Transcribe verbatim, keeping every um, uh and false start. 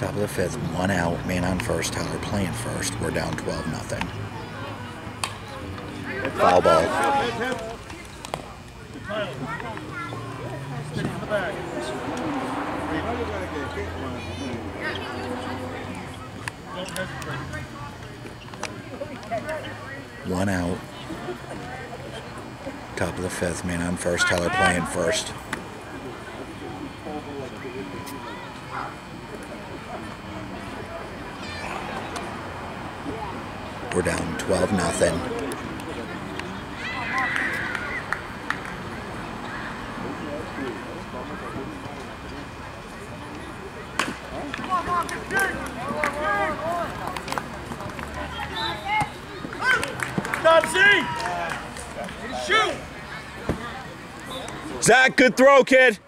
Top of the fifth, one out, man on first, Tyler playing first. We're down twelve nothing. Foul ball. One out. Top of the fifth, man on first, Tyler playing first. We're down twelve nothing. Shoot! Zach, good throw, kid.